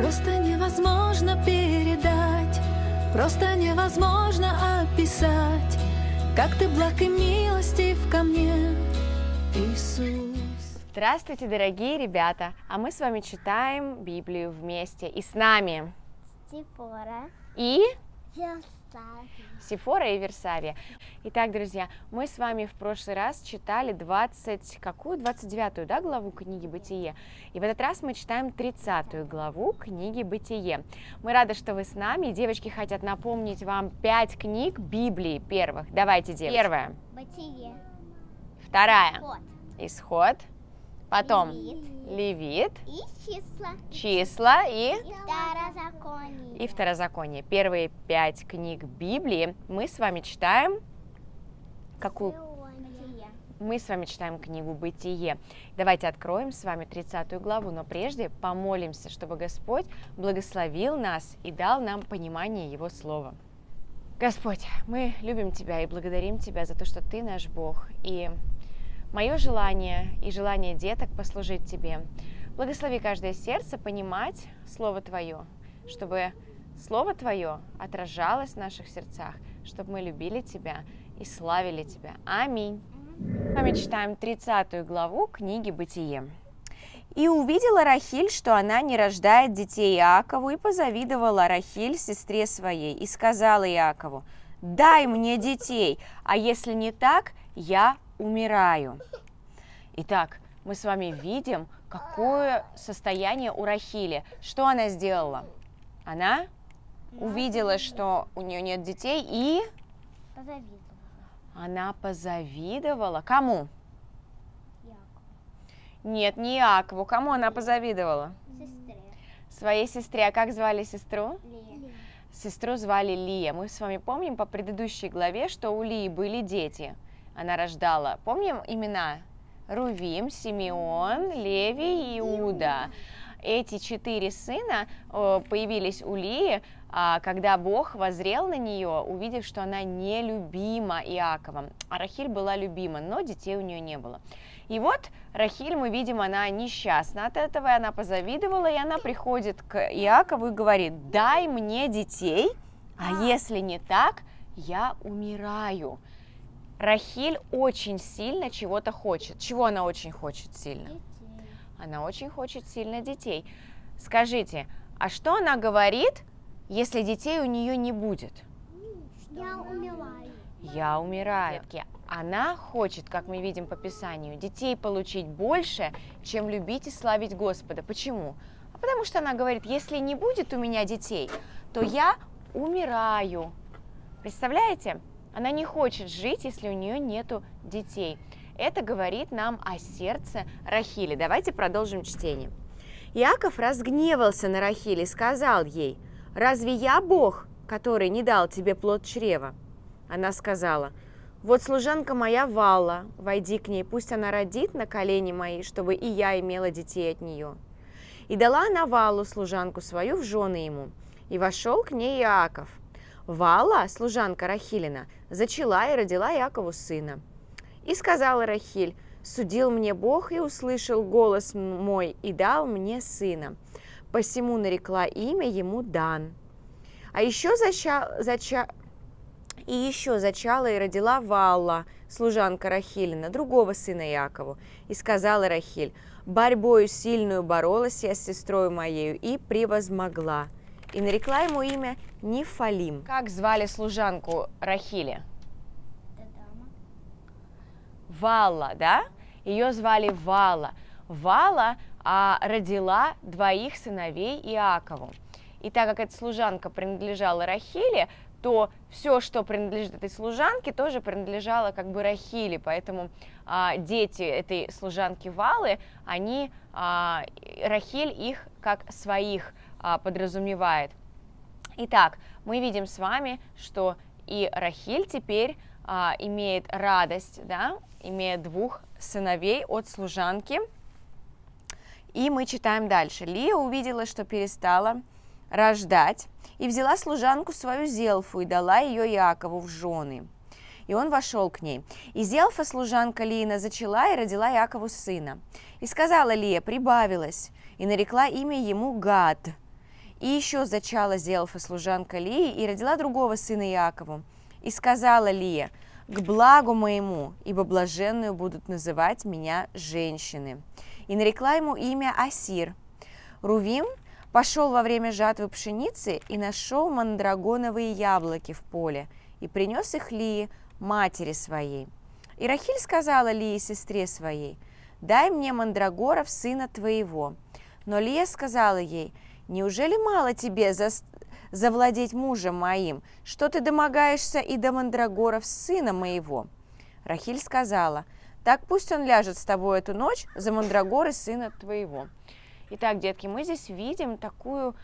Просто невозможно передать, просто невозможно описать, как ты благ и милостив ко мне, Иисус. Здравствуйте, дорогие ребята! А мы с вами читаем Библию вместе. И с нами Сифора и Версавия. Сифора и Версавия. Итак, друзья, мы с вами в прошлый раз читали 29-ю, да, главу книги Бытие. И в этот раз мы читаем 30-ю главу книги Бытие. Мы рады, что вы с нами. Девочки хотят напомнить вам 5 книг Библии первых. Давайте, девочки. Первая. Бытие. Вторая. Исход. Исход. Потом Левит. Левит. И числа. Числа и Второзаконие. Второзаконие. Первые 5 книг Библии мы с вами читаем. Какую? Бытие. Мы с вами читаем книгу Бытие. Давайте откроем с вами 30-ю главу, но прежде помолимся, чтобы Господь благословил нас и дал нам понимание Его Слова. Господь, мы любим Тебя и благодарим Тебя за то, что Ты наш Бог. И мое желание и желание деток послужить Тебе. Благослови каждое сердце понимать Слово Твое, чтобы Слово Твое отражалось в наших сердцах, чтобы мы любили Тебя и славили Тебя. Аминь. Мы с вами читаем 30 главу книги Бытие. «И увидела Рахиль, что она не рождает детей Иакову, и позавидовала Рахиль сестре своей, и сказала Иакову: дай мне детей, а если не так, я умираю». Итак, мы с вами видим, какое состояние у Рахили. Что она сделала? Она увидела, что у нее нет детей, и Позавидовала. она позавидовала. Кому? Якову. Нет, не Иакову. Кому она позавидовала? Сестре. Своей сестре. А как звали сестру? Лия. Сестру звали Лия. Мы с вами помним по предыдущей главе, что у Лии были дети. Она рождала. Помним имена? Рувим, Симеон, Левий и Иуда. Эти 4 сына появились у Лии, когда Бог воззрел на нее, увидев, что она нелюбима Иаковом. А Рахиль была любима, но детей у нее не было. И вот Рахиль, мы видим, она несчастна от этого, и она позавидовала, и она приходит к Иакову и говорит: дай мне детей, а если не так, я умираю. Рахиль очень сильно чего-то хочет. Чего она очень хочет сильно? Детей. Она очень хочет сильно детей. Скажите, а что она говорит, если детей у нее не будет? Я умираю. Я умираю. Она хочет, как мы видим по Писанию, детей получить больше, чем любить и славить Господа. Почему? Потому что она говорит: если не будет у меня детей, то я умираю. Представляете? Она не хочет жить, если у нее нету детей. Это говорит нам о сердце Рахили. Давайте продолжим чтение. Иаков разгневался на Рахиль и сказал ей: разве я Бог, который не дал тебе плод чрева? Она сказала: вот служанка моя Валла, войди к ней, пусть она родит на колени мои, чтобы и я имела детей от нее. И дала она Валлу, служанку свою, в жены ему, и вошел к ней Иаков. Валла, служанка Рахилина, зачала и родила Иакову сына. И сказала Рахиль: судил мне Бог и услышал голос мой, и дал мне сына. Посему нарекла имя ему Дан. А еще зачала и родила Валла, служанка Рахилина, другого сына Иакову. И сказала Рахиль: борьбою сильную боролась я с сестрой моею и превозмогла. И нарекла ему имя Нефалим. Как звали служанку Рахили? Валла, да? Ее звали Валла. Валла родила 2 сыновей Иакову. И так как эта служанка принадлежала Рахиле, то все, что принадлежит этой служанке, тоже принадлежало как бы Рахиле. Поэтому дети этой служанки Валлы, Рахиль их как своих подразумевает. Итак, мы видим с вами, что и Рахиль теперь имеет радость, да, имея 2 сыновей от служанки. И мы читаем дальше. Лия увидела, что перестала рождать, и взяла служанку свою Зелфу и дала ее Иакову в жены. И он вошел к ней. И Зелфа, служанка Лиина, зачала и родила Иакову сына. И сказала Лия: прибавилась, и нарекла имя ему Гад. И еще зачала Зелфа, служанка Лии, и родила другого сына Иакову. И сказала Лия: к благу моему, ибо блаженную будут называть меня женщины. И нарекла ему имя Асир. Рувим пошел во время жатвы пшеницы и нашел мандрагоновые яблоки в поле, и принес их Лии, матери своей. И Рахиль сказала Лии, сестре своей: дай мне мандрагоров, сына твоего. Но Лия сказала ей: неужели мало тебе завладеть мужем моим, что ты домогаешься и до мандрагоров сына моего? Рахиль сказала: так пусть он ляжет с тобой эту ночь за мандрагоры сына твоего. Итак, детки, мы здесь видим такое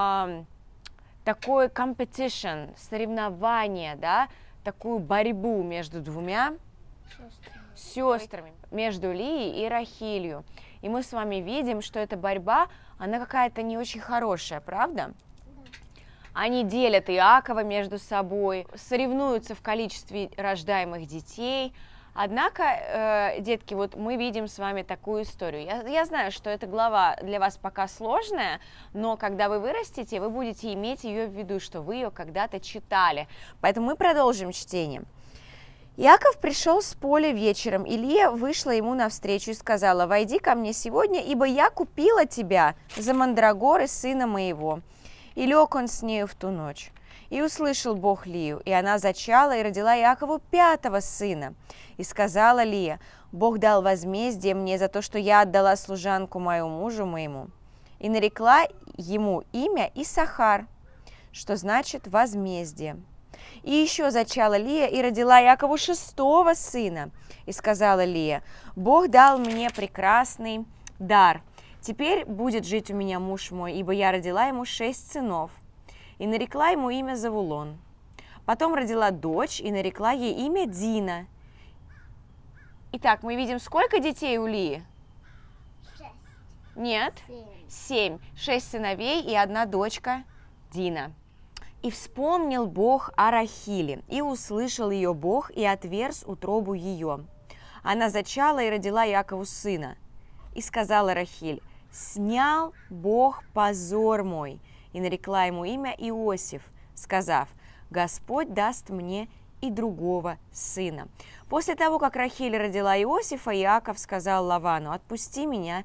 competition, соревнование, да, такую борьбу между двумя сестрами, между Лией и Рахилью. И мы с вами видим, что эта борьба, она какая-то не очень хорошая, правда? Они делят Иакова между собой, соревнуются в количестве рождаемых детей. Однако, детки, вот мы видим с вами такую историю. Я знаю, что эта глава для вас пока сложная, но когда вы вырастете, вы будете иметь ее в виду, что вы ее когда-то читали. Поэтому мы продолжим чтение. Иаков пришел с поля вечером, и Лия вышла ему навстречу и сказала: «Войди ко мне сегодня, ибо я купила тебя за мандрагоры сына моего». И лег он с нею в ту ночь. И услышал Бог Лию, и она зачала и родила Иакову 5-го сына. И сказала Лия: «Бог дал возмездие мне за то, что я отдала служанку мою мужу моему». И нарекла ему имя Исахар, что значит возмездие. И еще зачала Лия и родила Иакову 6-го сына. И сказала Лия: «Бог дал мне прекрасный дар. Теперь будет жить у меня муж мой, ибо я родила ему 6 сынов». И нарекла ему имя Завулон. Потом родила дочь и нарекла ей имя Дина. Итак, мы видим, сколько детей у Лии? 6. Нет, 7. 6 сыновей и 1 дочка Дина. И вспомнил Бог о Рахиле, и услышал ее Бог, и отверз утробу ее. Она зачала и родила Иакову сына. И сказала Рахиль: «Снял Бог позор мой», и нарекла ему имя Иосиф, сказав: «Господь даст мне и другого сына». После того, как Рахиль родила Иосифа, Иаков сказал Лавану: «Отпусти меня».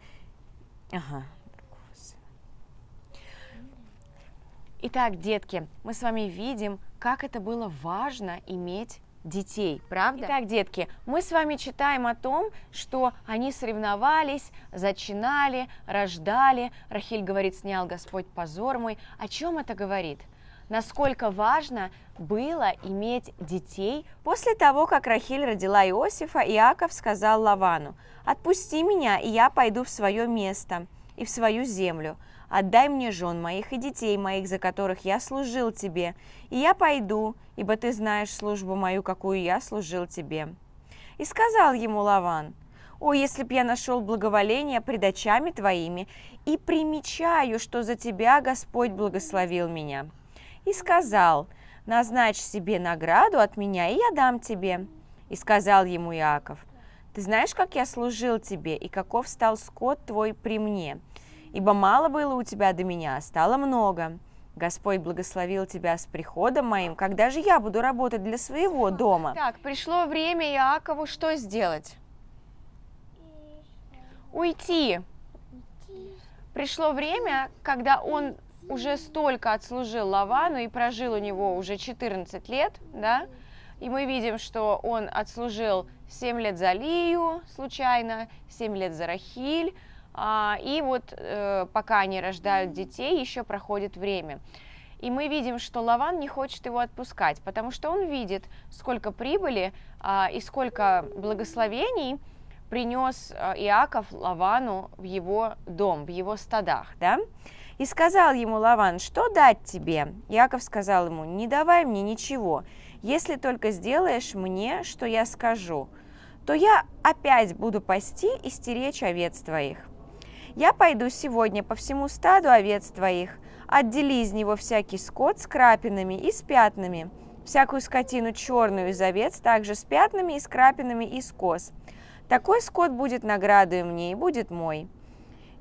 Итак, детки, мы с вами видим, как это было важно иметь детей, правда? Итак, детки, мы с вами читаем о том, что они соревновались, зачинали, рождали. Рахиль говорит: «Снял Господь позор мой». О чем это говорит? Насколько важно было иметь детей. После того, как Рахиль родила Иосифа, Иаков сказал Лавану: «Отпусти меня, и я пойду в свое место и в свою землю. Отдай мне жен моих и детей моих, за которых я служил тебе, и я пойду, ибо ты знаешь службу мою, какую я служил тебе». И сказал ему Лаван: «О, если б я нашел благоволение пред очами твоими, и примечаю, что за тебя Господь благословил меня». И сказал: «Назначь себе награду от меня, и я дам тебе». И сказал ему Иаков: «Ты знаешь, как я служил тебе, и каков стал скот твой при мне? Ибо мало было у тебя до меня, а стало много. Господь благословил тебя с приходом моим, когда же я буду работать для своего дома». Так, пришло время Иакову что сделать? Уйти. Пришло время, когда он уже столько отслужил Лавану и прожил у него уже 14 лет, да? И мы видим, что он отслужил 7 лет за Лию случайно, 7 лет за Рахиль, и вот пока они рождают детей, еще проходит время. И мы видим, что Лаван не хочет его отпускать, потому что он видит, сколько прибыли и сколько благословений принес Иаков Лавану в его дом, в его стадах, да? И сказал ему Лаван: «Что дать тебе?» Иаков сказал ему: «Не давай мне ничего, если только сделаешь мне, что я скажу, то я опять буду пасти и стеречь овец твоих. Я пойду сегодня по всему стаду овец твоих, отдели из него всякий скот с крапинами и с пятнами, всякую скотину черную из овец, также с пятнами и с крапинами из коз. Такой скот будет наградою мне и будет мой».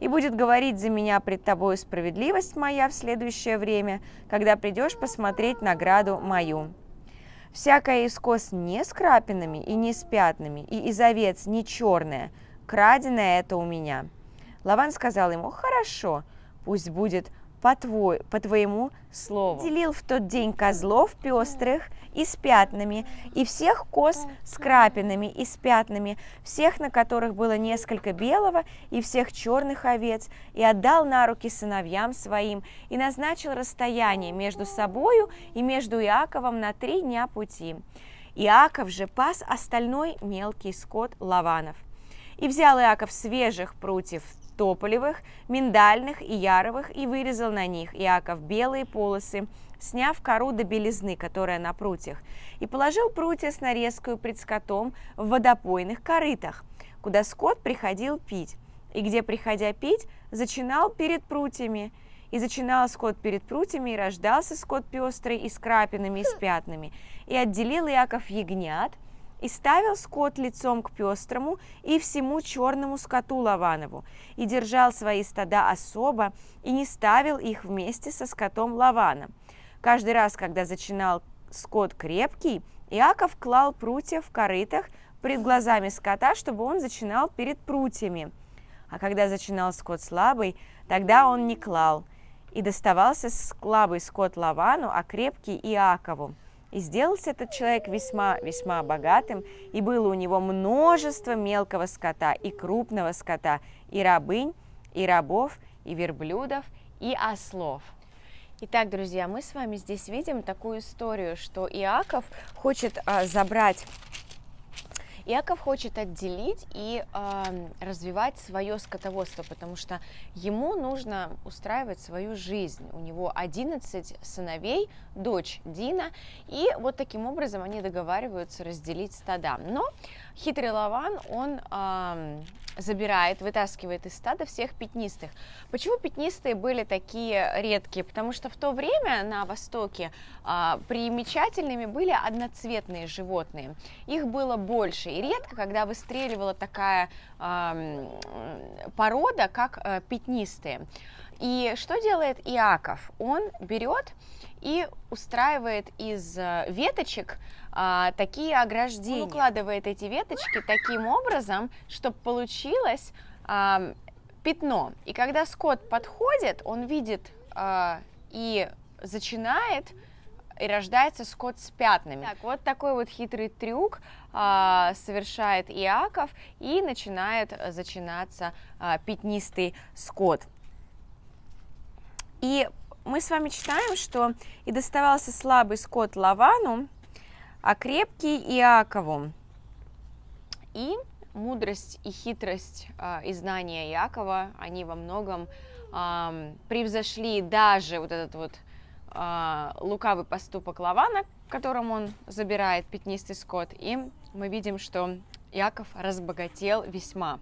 и будет говорить за меня пред тобою справедливость моя в следующее время, когда придешь посмотреть награду мою. Всякая из коз не с крапинами и не с пятнами, и из овец не черная, краденое это у меня». Лаван сказал ему: «Хорошо, пусть будет по твоему слову». Делил в тот день козлов пестрых и с пятнами, и всех коз с крапинами и с пятнами, всех, на которых было несколько белого, и всех черных овец, и отдал на руки сыновьям своим, и назначил расстояние между собою и между Иаковом на 3 дня пути. Иаков же пас остальной мелкий скот Лаванов. И взял Иаков свежих прутьев тополевых, миндальных и яровых, и вырезал на них Иаков белые полосы, сняв кору до белизны, которая на прутьях, и положил прутья с нарезкою пред скотом в водопойных корытах, куда скот приходил пить, и где, приходя пить, зачинал перед прутьями. И зачинал скот перед прутьями, и рождался скот пестрый, и с крапинами, и с пятнами. И отделил Иаков ягнят, и ставил скот лицом к пестрому и всему черному скоту Лаванову, и держал свои стада особо, и не ставил их вместе со скотом Лавана. Каждый раз, когда зачинал скот крепкий, Иаков клал прутья в корытах пред глазами скота, чтобы он зачинал перед прутьями. А когда зачинал скот слабый, тогда он не клал. И доставался слабый скот Лавану, а крепкий Иакову. И сделался этот человек весьма богатым, и было у него множество мелкого скота и крупного скота, и рабынь, и рабов, и верблюдов, и ослов. Итак, друзья, мы с вами здесь видим такую историю, что Иаков хочет отделить и развивать свое скотоводство, потому что ему нужно устраивать свою жизнь. У него 11 сыновей, дочь Дина, и вот таким образом они договариваются разделить стада. Но хитрый Лаван, он вытаскивает из стада всех пятнистых. Почему пятнистые были такие редкие? Потому что в то время на Востоке примечательными были одноцветные животные. Их было больше. И редко, когда выстреливала такая порода, как пятнистые. И что делает Иаков? Он берет и устраивает из веточек такие ограждения. Он укладывает эти веточки таким образом, чтобы получилось пятно. И когда скот подходит, он видит и зачинает, и рождается скот с пятнами. Так, вот такой вот хитрый трюк совершает Иаков, и начинает зачинаться пятнистый скот. И мы с вами читаем, что «и доставался слабый скот Лавану, а крепкий Иакову». И мудрость и хитрость и знания Иакова, они во многом превзошли даже вот этот вот лукавый поступок Лавана, которым он забирает пятнистый скот. И мы видим, что Иаков разбогател весьма.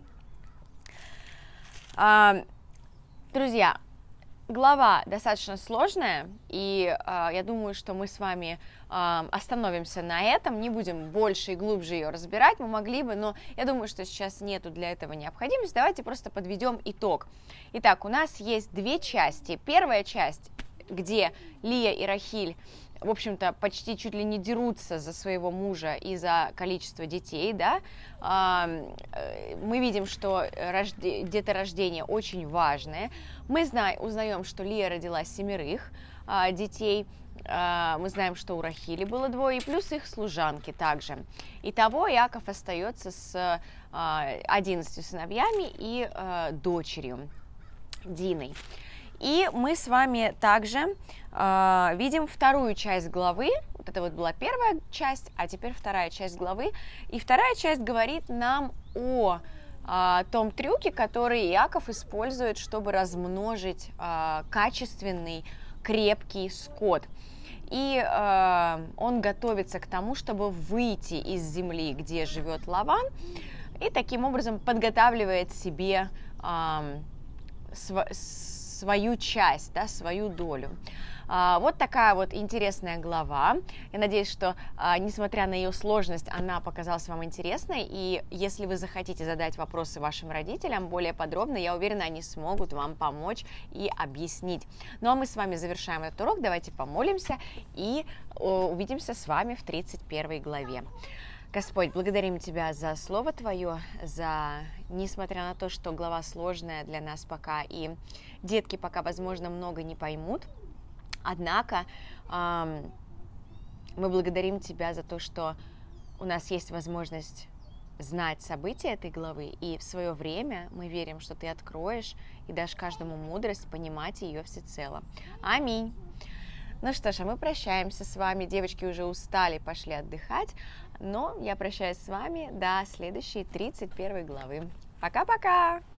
Друзья, глава достаточно сложная, и я думаю, что мы с вами остановимся на этом, не будем больше и глубже ее разбирать, мы могли бы, но я думаю, что сейчас нету для этого необходимости. Давайте просто подведем итог. Итак, у нас есть 2 части. Первая часть, где Лия и Рахиль, в общем-то, почти чуть ли не дерутся за своего мужа и за количество детей, да, мы видим, что деторождение очень важное. Мы узнаем, что Лия родила 7 детей, мы знаем, что у Рахили было 2, и плюс их служанки также. Итого Иаков остается с 11 сыновьями и дочерью Диной. И мы с вами также видим вторую часть главы. Вот это вот была первая часть, а теперь вторая часть главы. И вторая часть говорит нам о том трюке, который Иаков использует, чтобы размножить качественный, крепкий скот. И он готовится к тому, чтобы выйти из земли, где живет Лаван, и таким образом подготавливает себе свою часть, да, свою долю. Вот такая вот интересная глава. Я надеюсь, что, несмотря на ее сложность, она показалась вам интересной. И если вы захотите задать вопросы вашим родителям более подробно, я уверена, они смогут вам помочь и объяснить. Ну а мы с вами завершаем этот урок. Давайте помолимся и увидимся с вами в 31 главе. Господь, благодарим Тебя за Слово Твое, несмотря на то, что глава сложная для нас пока, и детки пока, возможно, много не поймут, однако мы благодарим Тебя за то, что у нас есть возможность знать события этой главы, и в свое время мы верим, что Ты откроешь и дашь каждому мудрость понимать ее всецело. Аминь. Ну что ж, а мы прощаемся с вами. Девочки уже устали, пошли отдыхать, но я прощаюсь с вами до следующей 31 главы. Пока-пока!